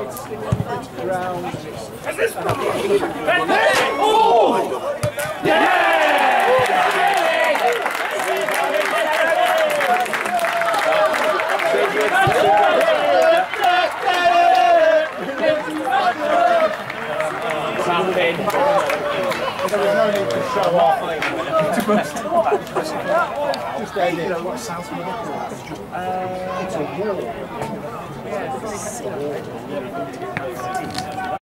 Round. Oh! Yeah! There was no need to show off. Just end it. What sounds it's a wall.